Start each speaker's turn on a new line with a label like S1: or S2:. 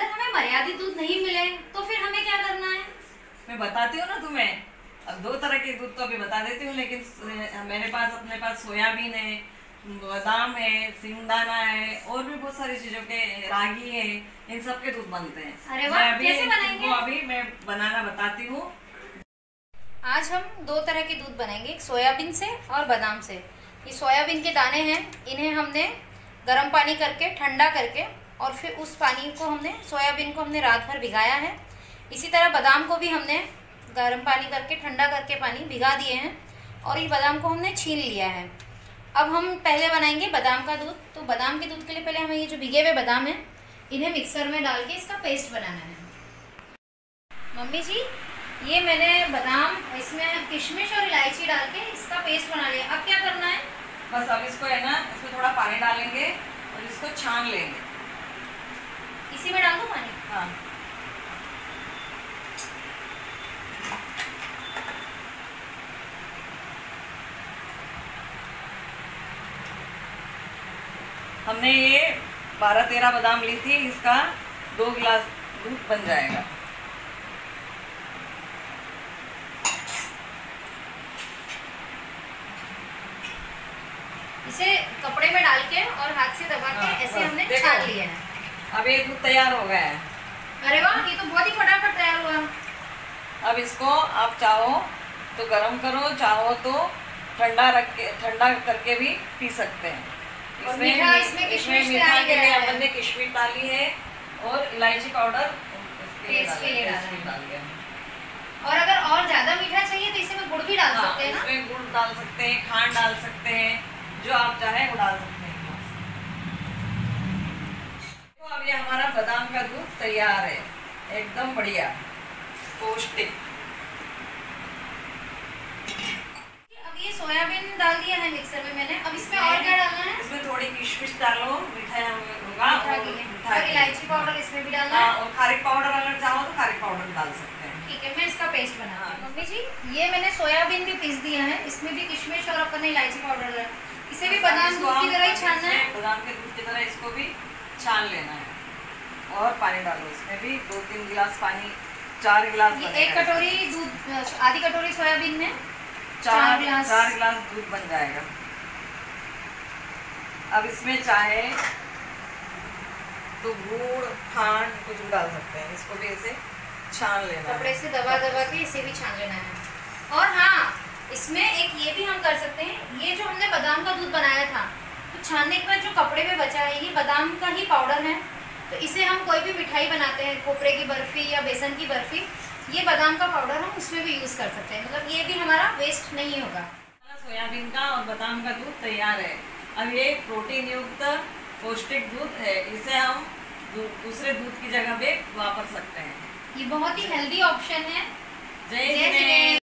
S1: अगर हमें मर्यादित दूध नहीं मिले तो फिर हमें क्या करना है?
S2: मैं बताती हूँ ना तुम्हें। अब 2 तरह के दूध तो अभी बता देती हूँ, लेकिन अपने पास सोयाबीन है, बादाम है, सिंगदाना है, और भी बहुत सारी चीजों के, रागी है, इन सब के दूध बनते हैं।
S1: अरे वाह, कैसे बनाएंगे?
S2: अभी मैं बनाना बताती हूँ।
S1: आज हम 2 तरह के दूध बनाएंगे, एक सोयाबीन से और बादाम से। ये सोयाबीन के दाने हैं, इन्हें हमने गर्म पानी करके ठंडा करके और फिर उस पानी को सोयाबीन को हमने रात भर भिगाया है। इसी तरह बादाम को भी हमने गर्म पानी करके ठंडा करके पानी भिगा दिए हैं और ये बादाम को हमने छीन लिया है। अब हम पहले बनाएंगे बादाम का दूध। तो बादाम के दूध के लिए पहले हमें ये जो भिगे हुए बादाम है इन्हें मिक्सर में डाल के इसका पेस्ट बनाना है। मम्मी जी, ये मैंने बादाम, इसमें किशमिश और इलायची डाल के इसका पेस्ट बना लिया। अब क्या करना है?
S2: बस अब इसको है ना, इसमें थोड़ा पानी डालेंगे और इसको छान लेंगे।
S1: इसी में डाल दो पानी?
S2: हाँ। हमने ये 12-13 बादाम ली थी, इसका 2 गिलास दूध बन जाएगा।
S1: इसे कपड़े में डाल के और हाथ से दबा के ऐसे हमने छान लिया है।
S2: अब ये दूध तैयार हो गया है।
S1: अरे वाह, ये तो बहुत ही फटाफट तैयार हुआ।
S2: अब इसको आप चाहो तो गरम करो, चाहो तो ठंडा करके भी पी सकते हैं।
S1: इसमें किशमिश
S2: मीठा के लिए हमने किशमिश डाली है और इलायची पाउडर
S1: टेस्ट के लिए डाल दिया। और अगर और ज्यादा मीठा चाहिए तो इसमें गुड़ भी डाल सकते हैं ना?
S2: इसमें गुड़ डाल सकते हैं, खांड डाल सकते हैं, जो आप चाहे वो डाल सकते हैं। तो अब ये हमारा बादाम का दूध तैयार है, एकदम बढ़िया पौष्टिक।
S1: अब ये सोयाबीन डाल दिया है मिक्सर में मैंने। अब इसमें और क्या डालना है?
S2: इसमें थोड़ी किशमिश डालो, मीठा होगा,
S1: और इलायची पाउडर इसमें भी डालना है।
S2: और खारिक पाउडर अगर चाहो तो खारिक पाउडर डाल सकते हैं।
S1: ठीक है, मैं इसका पेस्ट बना। मम्मी जी, ये मैंने सोयाबीन भी पीस दिया है, इसमें भी किशमिश और अपन ने इलायची पाउडर डाला। इसे भी बादाम दूध की तरह ही छानना है।
S2: बादाम के दूध की तरह इसको भी छान लेना है और पानी डालो। इसमें भी 2-3 गिलास पानी, 4 गिलास।
S1: ये 1 कटोरी दूध, आधी कटोरी सोयाबीन में
S2: 4 गिलास दूध बन जाएगा। अब इसमें चाहे तो गुड़, खांड कुछ भी डाल सकते हैं। इसको भी ऐसे छान लेना है,
S1: कपड़े से दबा के इसे भी छान लेना है। और हाँ, इसमें एक ये भी हम कर सकते हैं, ये जो हमने बादाम का दूध बनाया था तो छानने के बाद जो कपड़े पे बचा है ये बादाम का ही पाउडर है। तो इसे हम कोई भी मिठाई बनाते हैं, खोपरे की बर्फी या बेसन की बर्फी, ये बादाम का पाउडर हम उसमें भी यूज कर सकते हैं। मतलब ये भी हमारा वेस्ट नहीं होगा।
S2: सोयाबीन का और बादाम का दूध तैयार है। अब ये प्रोटीन युक्त पौष्टिक दूध है, इसे हम दूसरे दूध की जगह पे वापर सकते हैं।
S1: ये बहुत ही हेल्दी ऑप्शन है।
S2: जय